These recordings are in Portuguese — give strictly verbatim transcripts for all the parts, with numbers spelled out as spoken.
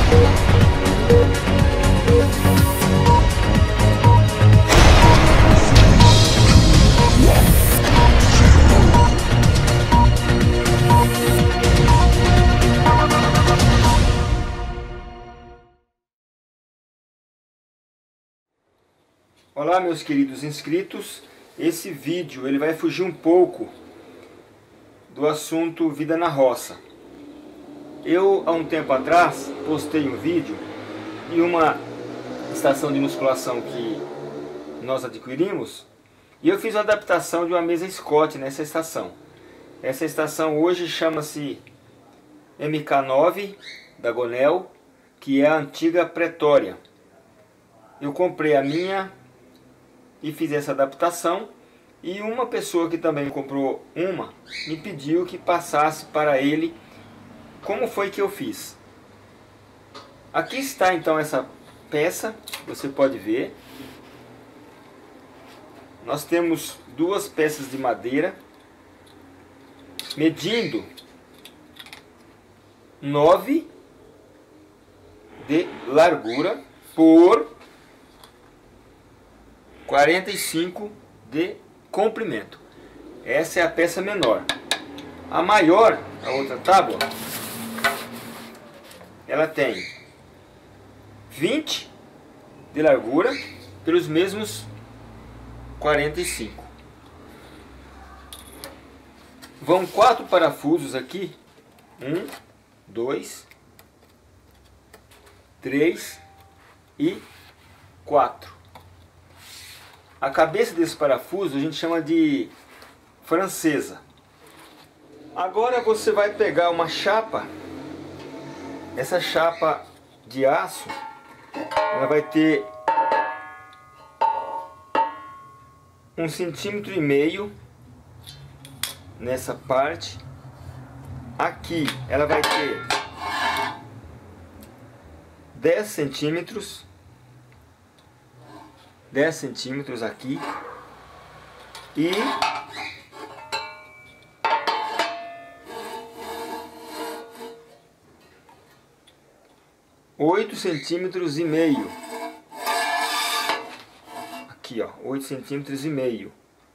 Olá meus queridos inscritos, esse vídeo ele vai fugir um pouco do assunto vida na roça. Eu há um tempo atrás postei um vídeo de uma estação de musculação que nós adquirimos e eu fiz uma adaptação de uma mesa Scott nessa estação. Essa estação hoje chama-se M K nove da Gonel, que é a antiga Pretória. Eu comprei a minha e fiz essa adaptação, e uma pessoa que também comprou uma me pediu que passasse para ele como foi que eu fiz. Aqui está então essa peça, você pode ver. Nós temos duas peças de madeira medindo nove de largura por quarenta e cinco de comprimento. Essa é a peça menor. A maior, a outra tábua, ela tem vinte de largura pelos mesmos quarenta e cinco. Vão quatro parafusos aqui. Um, dois, três e quatro. A cabeça desse parafuso a gente chama de francesa. Agora você vai pegar uma chapa. Essa chapa de aço, ela vai ter um centímetro e meio nessa parte. Aqui ela vai ter dez centímetros. dez centímetros aqui e oito centímetros e meio aqui, ó, oito centímetros e meio,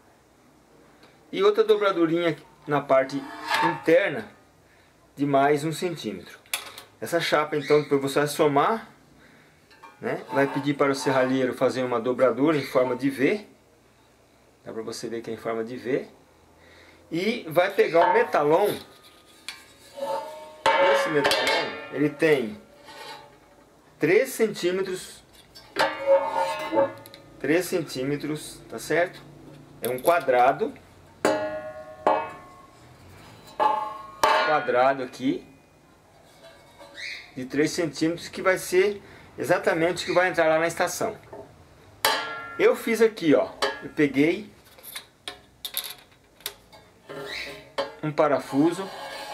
e outra dobradurinha na parte interna de mais um centímetro. Essa chapa então, depois você vai somar, né? Vai pedir para o serralheiro fazer uma dobradura em forma de V. Dá para você ver que é em forma de V. E vai pegar o metalon. Esse metalon, ele tem três centímetros. três centímetros, tá certo? É um quadrado. Quadrado aqui. De três centímetros, que vai ser exatamente o que vai entrar lá na estação. Eu fiz aqui, ó, eu peguei um parafuso,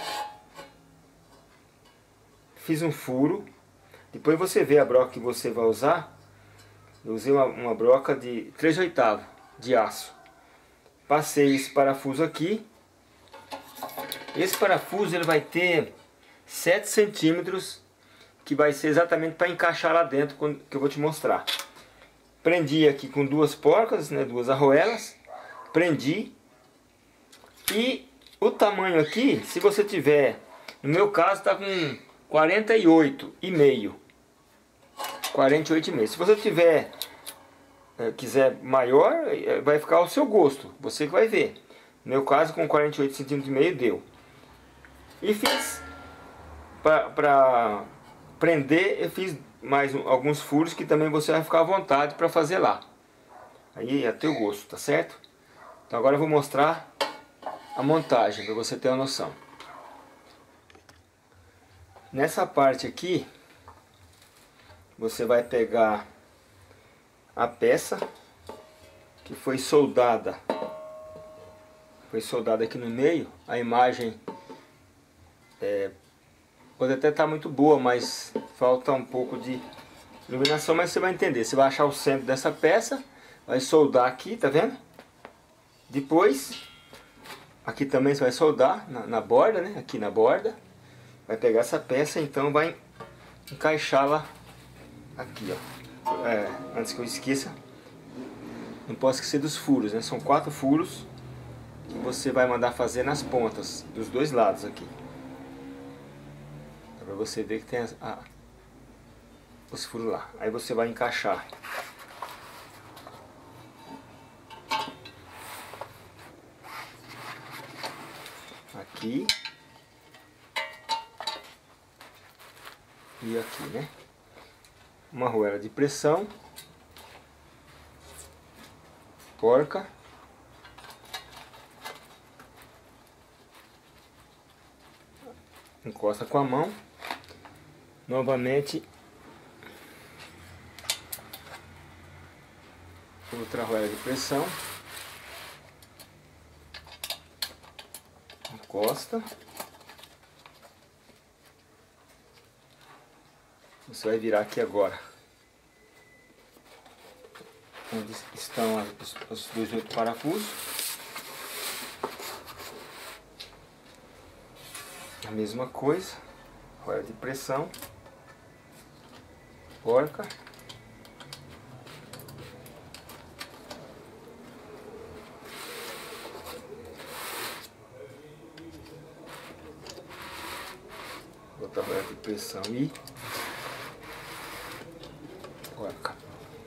fiz um furo, depois você vê a broca que você vai usar. Eu usei uma, uma broca de três oitavos de aço. Passei esse parafuso aqui. Esse parafuso ele vai ter sete centímetros, que vai ser exatamente para encaixar lá dentro, que eu vou te mostrar. Prendi aqui com duas porcas, né, duas arruelas, prendi. E o tamanho aqui, se você tiver, no meu caso está com quarenta e oito e meio. quarenta e oito e meio. Se você tiver, é, quiser maior, vai ficar ao seu gosto, você que vai ver. No meu caso, com quarenta e oito centímetros e meio deu. E fiz para prender, eu fiz mais um, alguns furos que também você vai ficar à vontade para fazer lá. Aí é a teu gosto, tá certo? Então agora eu vou mostrar a montagem para você ter uma noção. Nessa parte aqui, você vai pegar a peça que foi soldada. Foi soldada aqui no meio. A imagem é, pode até estar muito boa, mas falta um pouco de iluminação, mas você vai entender. Você vai achar o centro dessa peça, vai soldar aqui, tá vendo? Depois, aqui também você vai soldar na, na borda, né? Aqui na borda. Vai pegar essa peça, então vai encaixá-la aqui, ó. É, antes que eu esqueça, não posso esquecer dos furos, né? São quatro furos que você vai mandar fazer nas pontas dos dois lados aqui. Para você ver que tem as, a, os furos lá. Aí você vai encaixar aqui e aqui, né? Uma arruela de pressão, porca, encosta com a mão, novamente outra arruela de pressão, encosta, você vai virar aqui agora onde estão os, os dois outros parafusos, a mesma coisa, arruela de pressão, porca, outra arruela de pressão e porca.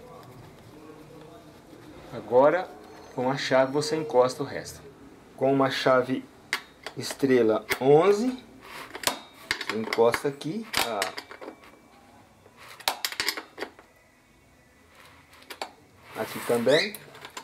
Agora, com a chave você encosta o resto. Com uma chave estrela onze, você encosta aqui, tá? Aqui também.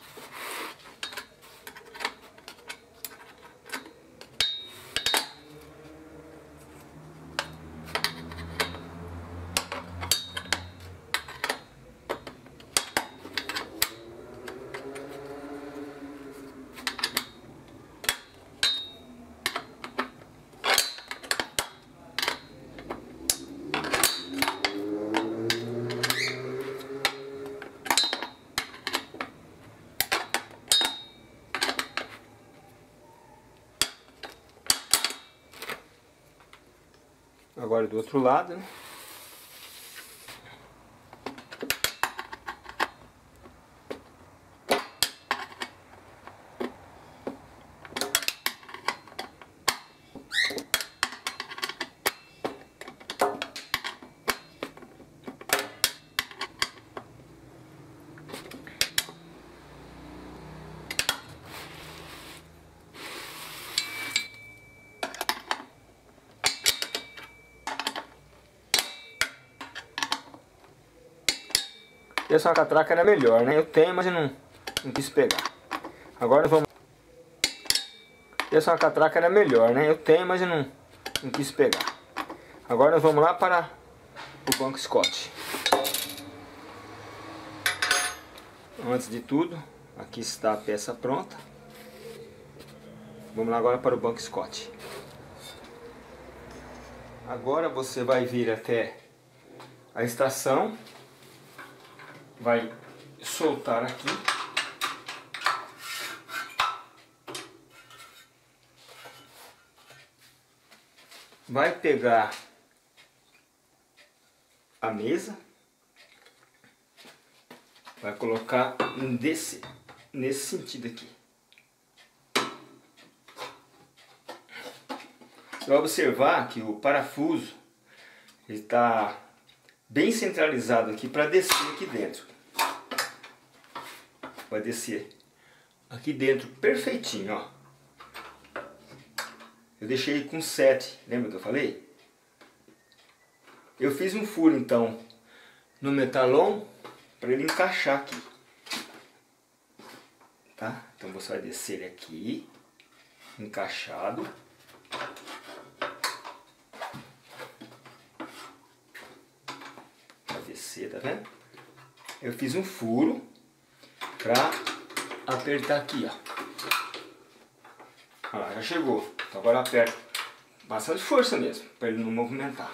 Agora do outro lado, né? Essa catraca era melhor, né? Eu tenho, mas eu não, não quis pegar. Agora vamos... Essa catraca era melhor, né? Eu tenho, mas eu não, não quis pegar. Agora nós vamos lá para o banco Scott. Antes de tudo, aqui está a peça pronta. Vamos lá agora para o banco Scott. Agora você vai vir até a estação. Vai soltar aqui. Vai pegar a mesa. Vai colocar desse, nesse sentido aqui. Você vai observar que o parafuso está bem centralizado aqui para descer aqui dentro. Vai descer aqui dentro perfeitinho, ó. Eu deixei com sete, lembra que eu falei? Eu fiz um furo então no metalon para ele encaixar aqui, tá? Então você vai descer ele aqui, encaixado. Vai descer, tá vendo? Eu fiz um furo para apertar aqui, ó. Olha lá, já chegou. Então agora aperta bastante força mesmo, para ele não movimentar.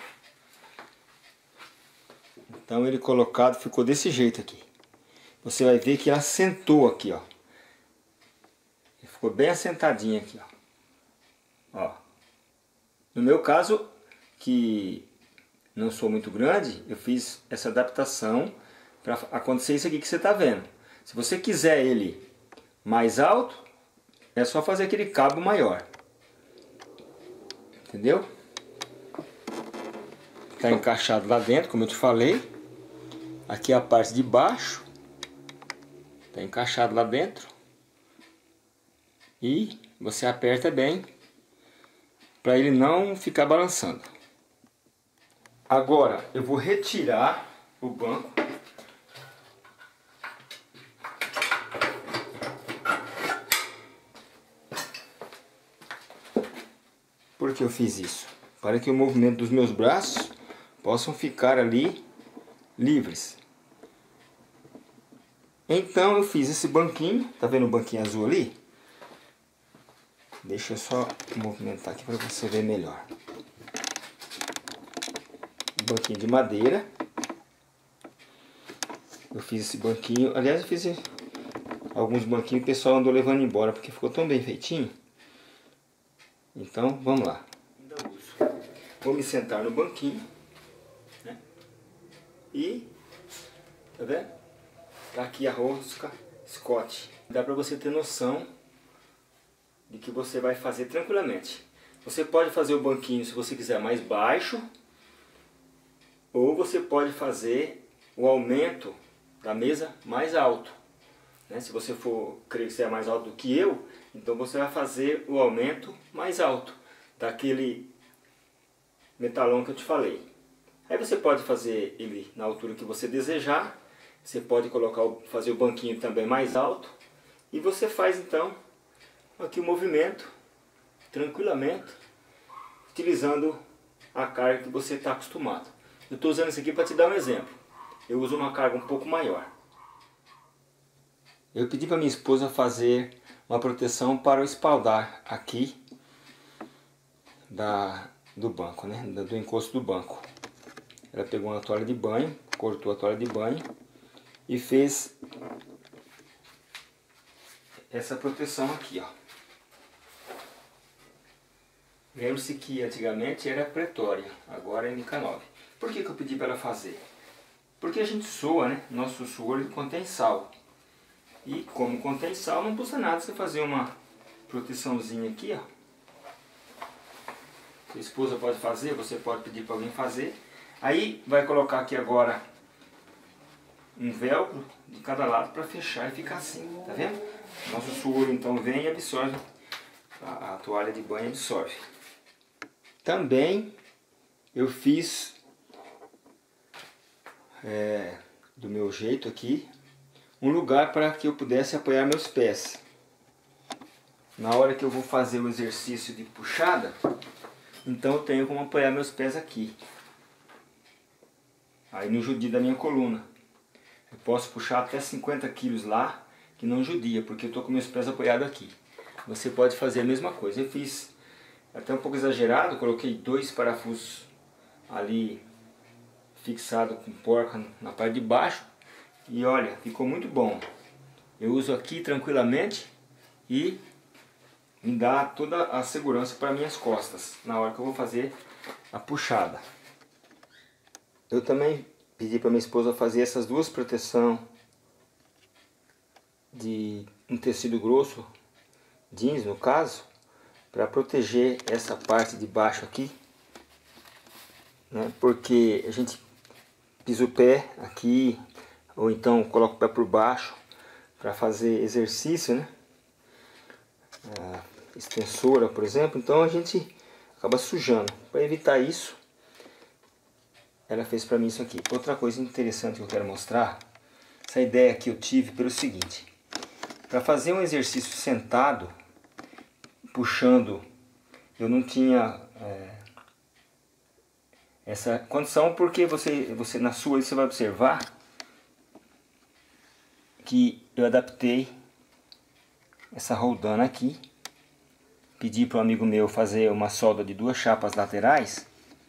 Então ele colocado ficou desse jeito aqui. Você vai ver que ela assentou aqui, ó. Ele ficou bem assentadinho aqui, ó. Ó. No meu caso, que não sou muito grande, eu fiz essa adaptação para acontecer isso aqui que você está vendo. Se você quiser ele mais alto, é só fazer aquele cabo maior. Entendeu? Está encaixado lá dentro, como eu te falei. Aqui é a parte de baixo. Está encaixado lá dentro. E você aperta bem para ele não ficar balançando. Agora eu vou retirar o banco. Por que eu fiz isso? Para que o movimento dos meus braços possam ficar ali livres. Então eu fiz esse banquinho, tá vendo o banquinho azul ali? Deixa eu só movimentar aqui para você ver melhor. Um banquinho de madeira. Eu fiz esse banquinho, aliás eu fiz alguns banquinhos que o pessoal andou levando embora porque ficou tão bem feitinho. Então vamos lá. Vou me sentar no banquinho, né? E, tá vendo? Tá aqui a rosca Scott. Dá para você ter noção de que você vai fazer tranquilamente. Você pode fazer o banquinho se você quiser mais baixo, ou você pode fazer o aumento da mesa mais alto, né? Se você for crer que você é mais alto do que eu, então você vai fazer o aumento mais alto daquele metalão que eu te falei. Aí você pode fazer ele na altura que você desejar. Você pode colocar o, fazer o banquinho também mais alto. E você faz então aqui o movimento tranquilamente, utilizando a carga que você está acostumado. Eu estou usando isso aqui para te dar um exemplo. Eu uso uma carga um pouco maior. Eu pedi para minha esposa fazer uma proteção para o espaldar aqui da, do banco, né? Do encosto do banco. Ela pegou uma toalha de banho, cortou a toalha de banho e fez essa proteção aqui, ó. Lembre-se que antigamente era Pretória, agora é M K nove. Por que que eu pedi para ela fazer? Porque a gente sua, né? Nosso suor ele contém sal. E como contém sal, não custa nada você fazer uma proteçãozinha aqui, ó. Sua esposa pode fazer, você pode pedir para alguém fazer. Aí vai colocar aqui agora um velcro de cada lado para fechar e ficar assim, tá vendo? Nosso suor então vem e absorve, a, a toalha de banho absorve. Também eu fiz é, do meu jeito aqui um lugar para que eu pudesse apoiar meus pés. Na hora que eu vou fazer o exercício de puxada, então eu tenho como apoiar meus pés aqui. Aí não judia da minha coluna. Eu posso puxar até cinquenta quilos lá, que não judia, porque eu estou com meus pés apoiados aqui. Você pode fazer a mesma coisa. Eu fiz até um pouco exagerado, coloquei dois parafusos ali fixados com porca na parte de baixo. E olha, ficou muito bom. Eu uso aqui tranquilamente e me dá toda a segurança para minhas costas na hora que eu vou fazer a puxada. Eu também pedi para minha esposa fazer essas duas proteções de um tecido grosso, jeans no caso, para proteger essa parte de baixo aqui, né? Porque a gente pisa o pé aqui, ou então coloca o pé por baixo para fazer exercício, né? A extensora, por exemplo, então a gente acaba sujando. Para evitar isso, ela fez para mim isso aqui. Outra coisa interessante que eu quero mostrar, essa ideia que eu tive pelo seguinte: para fazer um exercício sentado, puxando, eu não tinha é, essa condição, porque você, você na sua você vai observar que eu adaptei essa roldana aqui. Pedi para um amigo meu fazer uma solda de duas chapas laterais,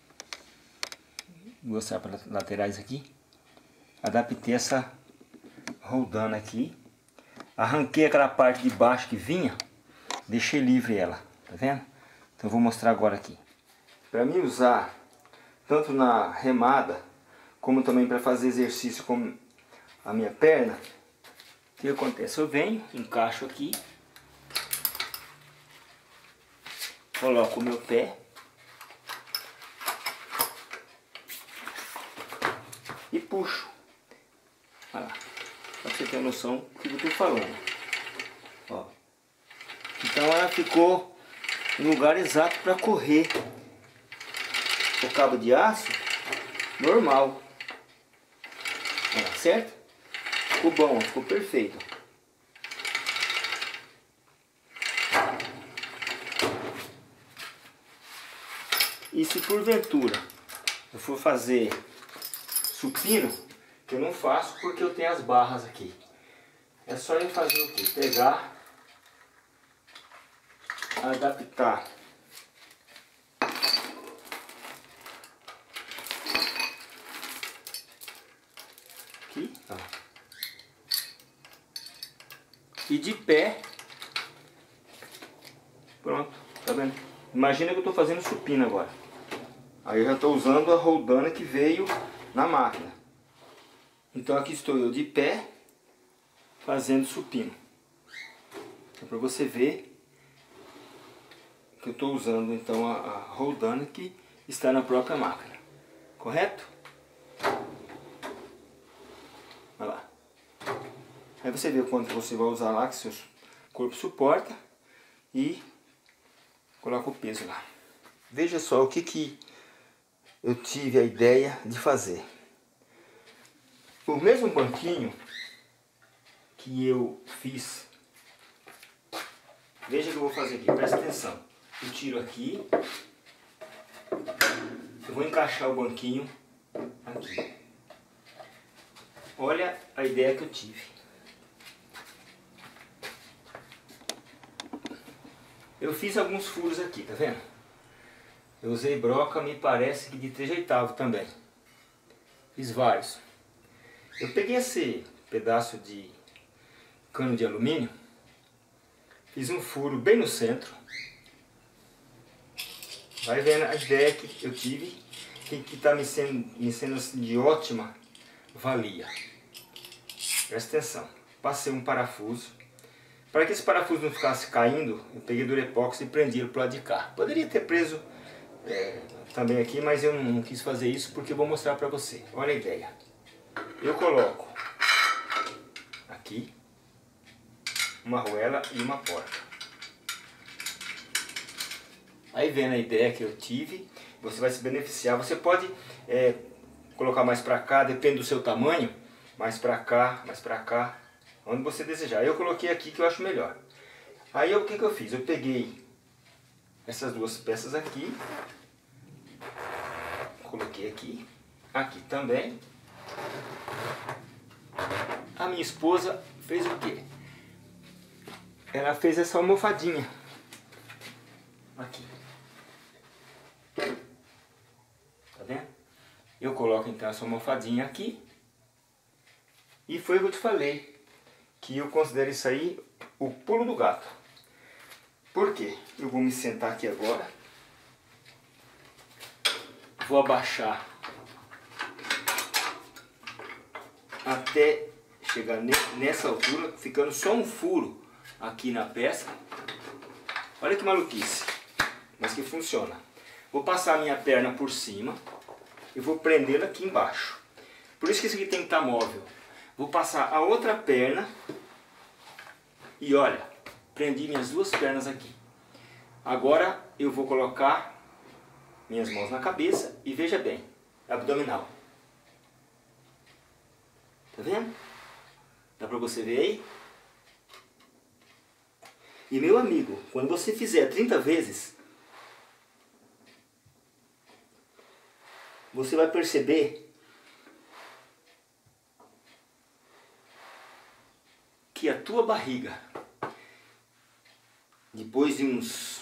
duas chapas laterais aqui. Adaptei essa roldana aqui, arranquei aquela parte de baixo que vinha, deixei livre ela, tá vendo? Então eu vou mostrar agora aqui. Para mim usar tanto na remada, como também para fazer exercício com a minha perna, o que acontece? Eu venho, encaixo aqui, coloco o meu pé e puxo. Olha lá, para você ter noção do que eu estou falando. Ó. Então ela ficou no lugar exato para correr o cabo de aço normal. Olha, certo? Ficou bom, ficou perfeito. E se porventura eu for fazer supino, que eu não faço porque eu tenho as barras aqui, é só eu fazer o que? Pegar, adaptar aqui, ó. E de pé, pronto, tá vendo? Imagina que eu estou fazendo supino agora. Aí eu já estou usando a roldana que veio na máquina. Então aqui estou eu de pé, fazendo supino. É para você ver que eu estou usando então a, a roldana que está na própria máquina. Correto? Olha lá. Aí você vê quanto você vai usar lá, que seu corpo suporta, e coloca o peso lá. Veja só o que, que eu tive a ideia de fazer. O mesmo banquinho que eu fiz, veja o que eu vou fazer aqui, presta atenção. Eu tiro aqui, eu vou encaixar o banquinho aqui. Olha a ideia que eu tive. Eu fiz alguns furos aqui, tá vendo? Eu usei broca, me parece que de três oitavos também. Fiz vários. Eu peguei esse pedaço de cano de alumínio, fiz um furo bem no centro. Vai vendo a ideia que eu tive, que está me sendo, me sendo assim, de ótima valia. Presta atenção. Passei um parafuso. Para que esse parafuso não ficasse caindo, eu peguei durepox e prendi ele para o lado de cá. Poderia ter preso é, também aqui, mas eu não, não quis fazer isso porque eu vou mostrar para você. Olha a ideia. Eu coloco aqui uma arruela e uma porta. Aí vendo a ideia que eu tive, você vai se beneficiar. Você pode é, colocar mais para cá, depende do seu tamanho, mais para cá, mais para cá, onde você desejar. Eu coloquei aqui que eu acho melhor. Aí eu, o que, que eu fiz? Eu peguei essas duas peças aqui, coloquei aqui, aqui também. A minha esposa fez o quê? Ela fez essa almofadinha aqui. Tá vendo? Eu coloco então essa almofadinha aqui. E foi o que eu te falei, que eu considero isso aí o pulo do gato. Por quê? Eu vou me sentar aqui agora. Vou abaixar até chegar nessa altura, ficando só um furo aqui na peça. Olha que maluquice, mas que funciona. Vou passar a minha perna por cima e vou prendê-la aqui embaixo. Por isso que isso aqui tem que estar móvel. Vou passar a outra perna e olha, prendi minhas duas pernas aqui. Agora eu vou colocar minhas mãos na cabeça e veja bem, abdominal. Tá vendo? Dá pra você ver aí? E meu amigo, quando você fizer trinta vezes, você vai perceber que a tua barriga, depois de uns...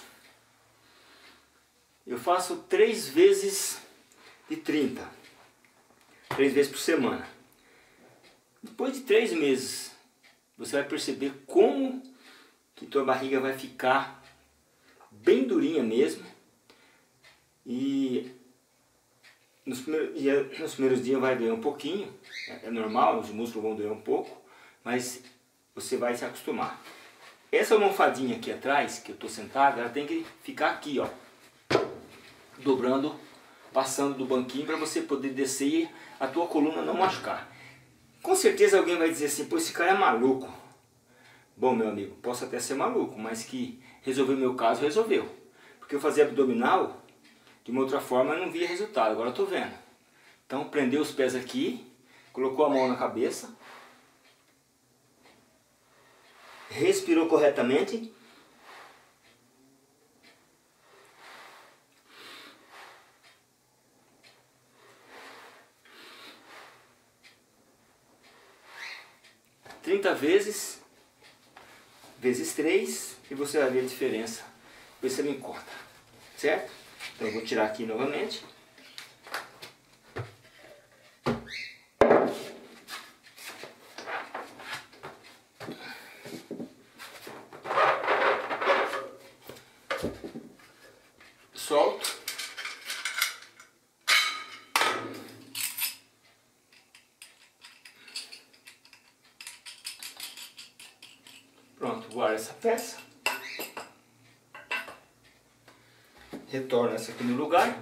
Eu faço três vezes de trinta. Três vezes por semana. Depois de três meses, você vai perceber como que tua barriga vai ficar bem durinha mesmo. E nos primeiros dias, nos primeiros dias vai doer um pouquinho, é normal, os músculos vão doer um pouco, mas você vai se acostumar. Essa almofadinha aqui atrás, que eu estou sentado, ela tem que ficar aqui, ó, dobrando, passando do banquinho para você poder descer e a tua coluna não machucar. Com certeza alguém vai dizer assim, pô, esse cara é maluco. Bom, meu amigo, posso até ser maluco, mas que resolveu o meu caso, resolveu. Porque eu fazia abdominal, de uma outra forma eu não via resultado, agora eu estou vendo. Então prendeu os pés aqui, colocou a mão na cabeça, respirou corretamente, trinta vezes, vezes três, e você vai ver a diferença. Depois você me conta, certo? Então eu vou tirar aqui novamente. Solto. Pronto, guarda essa peça. Retorna essa aqui no lugar.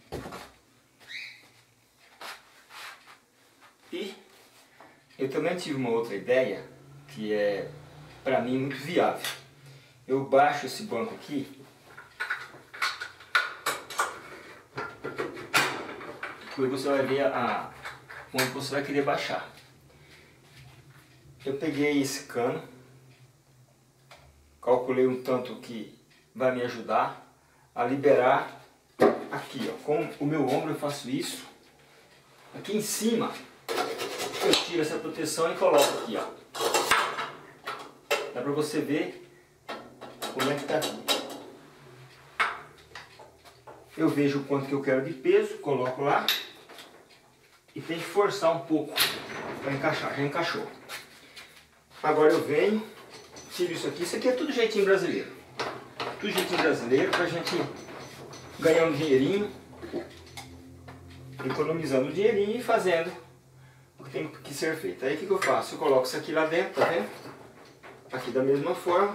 E eu também tive uma outra ideia que é, para mim, muito viável. Eu baixo esse banco aqui. Depois você vai ver a, onde você vai querer baixar. Eu peguei esse cano, calculei um tanto que vai me ajudar a liberar aqui, ó. Com o meu ombro eu faço isso. Aqui em cima eu tiro essa proteção e coloco aqui, ó. Dá pra você ver como é que tá aqui. Eu vejo o quanto que eu quero de peso, coloco lá e tem que forçar um pouco para encaixar. Já encaixou. Agora eu venho, tiro isso aqui. Isso aqui é tudo jeitinho brasileiro. Tudo jeitinho brasileiro pra gente ganhar um dinheirinho, economizando um dinheirinho e fazendo o que tem que ser feito. Aí o que, que eu faço? Eu coloco isso aqui lá dentro, tá vendo? Aqui da mesma forma.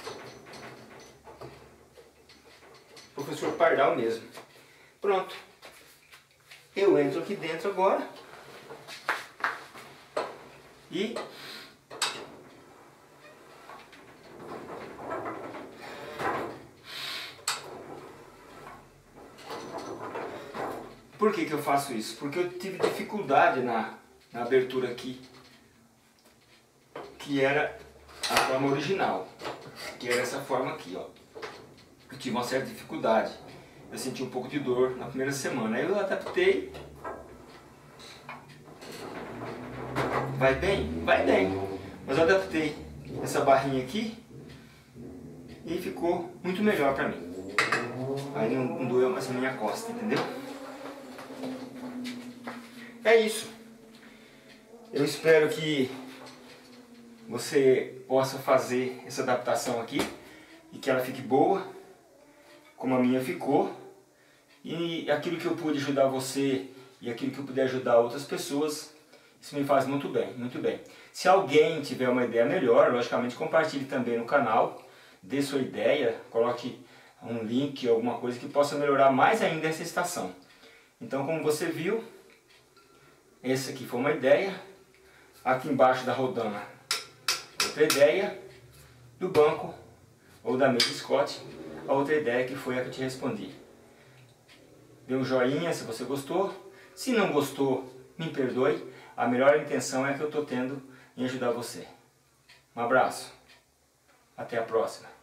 Professor Pardal mesmo. Pronto. Eu entro aqui dentro agora. E por que que eu faço isso? Porque eu tive dificuldade na, na abertura aqui, que era a forma original, que era essa forma aqui, ó. Eu tive uma certa dificuldade, eu senti um pouco de dor na primeira semana, aí eu adaptei. Vai bem? Vai bem, mas eu adaptei essa barrinha aqui e ficou muito melhor pra mim. Aí não, não doeu mais a minha costa, entendeu? É isso. Eu espero que você possa fazer essa adaptação aqui e que ela fique boa, como a minha ficou. E aquilo que eu pude ajudar você e aquilo que eu puder ajudar outras pessoas, isso me faz muito bem, muito bem. Se alguém tiver uma ideia melhor, logicamente compartilhe também no canal, dê sua ideia, coloque um link, alguma coisa que possa melhorar mais ainda essa estação. Então, como você viu, essa aqui foi uma ideia. Aqui embaixo da rodana, outra ideia. Do banco, ou da mesa Scott, a outra ideia que foi a que eu te respondi. Dê um joinha se você gostou. Se não gostou, me perdoe. A melhor intenção é que eu estou tendo em ajudar você. Um abraço. Até a próxima.